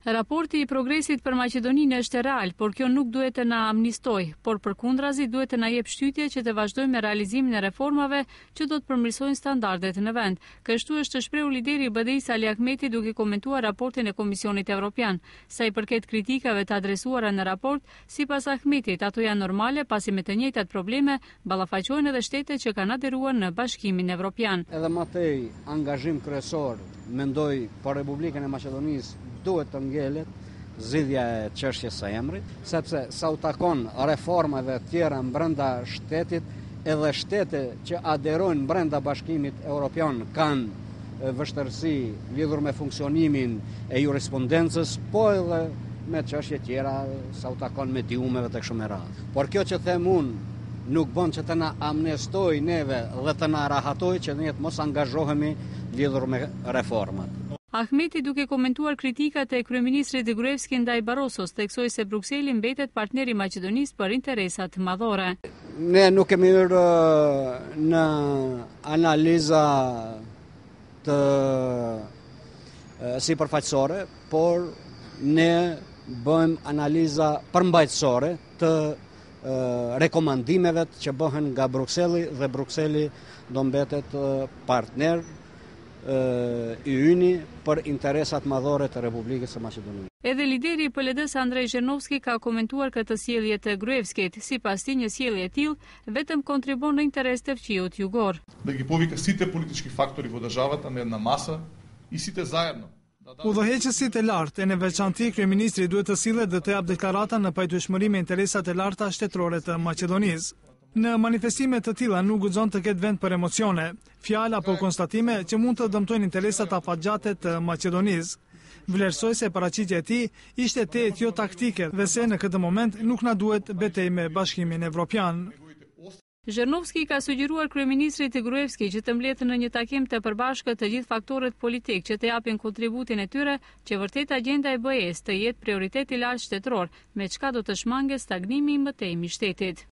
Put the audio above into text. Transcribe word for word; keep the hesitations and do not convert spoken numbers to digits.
Raporti i progresit për Maqedoninë është real, por kjo nuk duhet të na amnistoj, por përkundrazi duhet të na jep shtytje që të vazhdojmë me realizimin e reformave që do të përmirësojnë standardet në vend. Kështu është shprehur lideri i B D I-s Ali Ahmeti duke komentuar raportin e Komisionit Evropian. Sa i përket kritikave të adresuara në raport, sipas Ahmetit, ato janë normale pasi me të njëjtat probleme ballafaqohen edhe shtetet që kanë aderuar në Bashkimin Evropian. Edhe më tej angazhim kryesor mendoj për Republikën e Maqedonisë duhet të ngelet zgjidhja e çështjes së emrit, sepse sa u takon reformave të tjera brenda shtetit, edhe shtetet që aderojnë brenda Bashkimit Evropian kanë vështirësi lidhur me funksionimin e jurisprudencës, po edhe me çështje tjera sa u takon me diumeve të kështu me radhë. Por kjo që them unë nuk bën që të na amnestoj neve dhe të na rahatoj që ne të mos angazhohemi lidhur me reformat. Ahmeti duke komentuar kritikat e kryeministrit Gruevski ndaj Barrosos, theksoi se Brukseli mbetet partner i Maqedonisë për interesat madhore. Ne nuk kemi hyrë në analiza të sipërfaqësore, por ne bëjmë analiza përmbajtësore të rekomandimeve që bëhen nga Brukseli dhe Brukseli do mbetet partner i yni për interesat madhore të Republikës së Maqedonisë. Edhe lideri i P L D-s Andrej Zhernovski ka komentuar këtë sjellje të Gruevskit. Sipas tij, një sjellje e tillë vetëm kontribon në interes të fqiut jugor. Да ги повика сите политички фактори во државата на една маса и сите заедно. Udhëheqësit e lartë e në veçanti kryeministri duhet të sillet dhe të japë deklarata në pajtueshmëri me interesat e larta shtetërore të Maqedonisë. Në manifestime të tilla nuk guxon të ketë vend për emocione, fjalë apo konstatime që mund të dëmtojnë interesat afatgjate të Maqedonisë. Vlerësoi se paraqitja e tij ishte tejet jo taktike dhe se në këtë moment nuk na duhet betejë me Bashkimin Evropian. Zhernovski ka sugjeruar kryeministrit Gruevski që të mbledhë në një takim të përbashkët të gjithë faktorët politik që të japin kontributin e tyre që vërtet agjenda e B E-s të jetë prioritet i lartë shtetëror, me çka do të shmanget stagnimi i mbështetjes i shtetit.